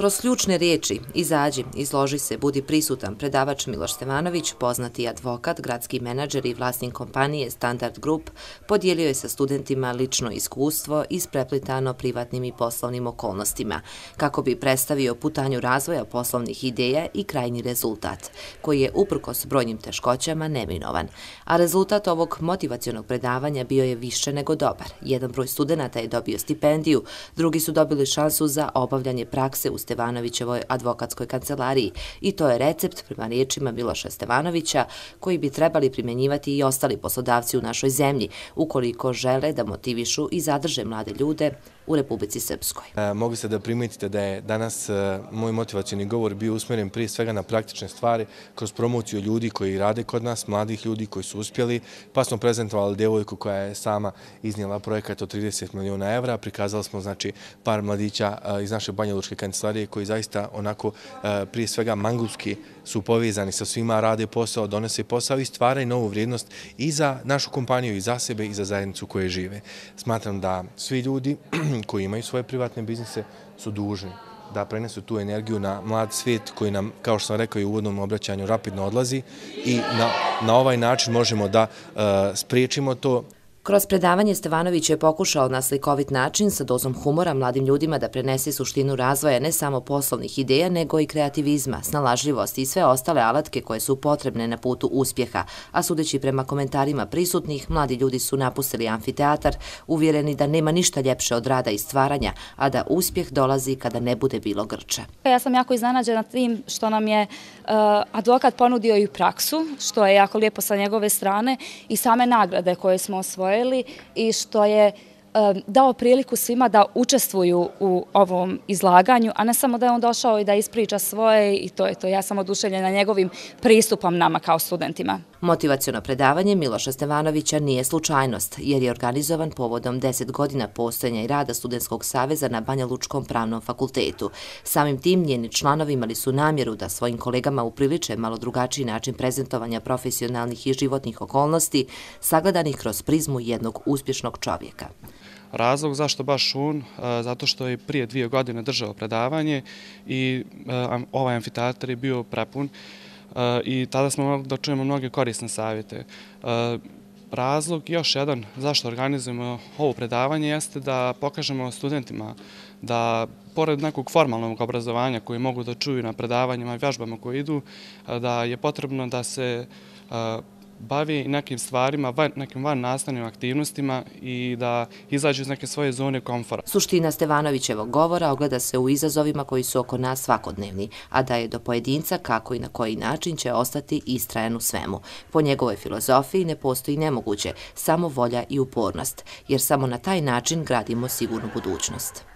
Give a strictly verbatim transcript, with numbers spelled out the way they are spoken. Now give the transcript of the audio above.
Kroz ključne riječi "Izađi, izloži se, budi prisutan" predavač Miloš Stevanović, poznati advokat, gradski menadžer i vlasnik kompanije Standard Group, podijelio je sa studentima lično iskustvo ispreplitano privatnim i poslovnim okolnostima, kako bi predstavio putanju razvoja poslovnih ideja i krajnji rezultat, koji je uprkos brojnim teškoćama neminovan. A rezultat ovog motivacionog predavanja bio je više nego dobar. Jedan broj studenata je dobio stipendiju, drugi su dobili šansu za obavljanje prakse u Stevanovićevoj advokatskoj kancelariji i to je recept, prema riječima Miloša Stevanovića, koji bi trebali primjenjivati i ostali poslodavci u našoj zemlji, ukoliko žele da motivišu i zadrže mlade ljude u Republici Srpskoj. E, mogli ste da primetite da je danas e, moj motivacioni govor bio usmjeren prije svega na praktične stvari, kroz promociju ljudi koji rade kod nas, mladih ljudi koji su uspjeli, pa smo prezentovali devojku koja je sama iznijela projekat od trideset miliona evra, prikazali smo znači par mladića e, iz naše Banja Lučke kancelarije koji zaista onako e, prije svega mangulski su povezani sa svima, rade posao, donose posao i stvaraju novu vrijednost i za našu kompaniju, i za sebe, i za zajednicu koje žive. Smatram da svi ljudi koji imaju svoje privatne biznise su dužni da prenesu tu energiju na mlad svijet koji nam, kao što sam rekao i u uvodnom obraćanju, rapidno odlazi i na, na ovaj način možemo da uh, spriječimo to. Kroz predavanje Stevanović je pokušao na slikovit način sa dozom humora mladim ljudima da prenese suštinu razvoja ne samo poslovnih ideja, nego i kreativizma, snalažljivosti i sve ostale alatke koje su potrebne na putu uspjeha, a sudeći prema komentarima prisutnih, mladi ljudi su napustili amfiteatar, uvjereni da nema ništa ljepše od rada i stvaranja, a da uspjeh dolazi kada ne bude bilo grča. Ja sam jako iznenađena tim što nam je uh, advokat ponudio i praksu, što je jako lijepo sa njegove strane, i same nagrade koje smo osvojili i što je dao priliku svima da učestvuju u ovom izlaganju, a ne samo da je on došao i da ispriča svoje i to je to. Ja sam oduševljena njegovim pristupom nama kao studentima. Motivaciono predavanje Miloša Stevanovića nije slučajnost, jer je organizovan povodom deset godina postojanja i rada Studentskog saveza na Banja Lučkom pravnom fakultetu. Samim tim njeni članovi imali su namjeru da svojim kolegama upriliče malo drugačiji način prezentovanja profesionalnih i životnih okolnosti, sagledanih kroz prizmu jednog uspješnog čovjeka. Razlog zašto baš on, zato što je prije dvije godine držao predavanje i ovaj amfiteatar je bio prepun i tada smo mogli da čujemo mnoge korisne savjete. Razlog još jedan zašto organizujemo ovo predavanje jeste da pokažemo studentima da pored nekog formalnog obrazovanja koje mogu da čuju na predavanjima i vježbama koje idu, da je potrebno da se bavi nekim stvarima, nekim van nastavnim aktivnostima i da izađu iz neke svoje zone komfora. Suština Stevanovićevog govora ogleda se u izazovima koji su oko nas svakodnevni, a da je do pojedinca kako i na koji način će ostati istrajan u svemu. Po njegovoj filozofiji ne postoji nemoguće, samo volja i upornost, jer samo na taj način gradimo sigurnu budućnost.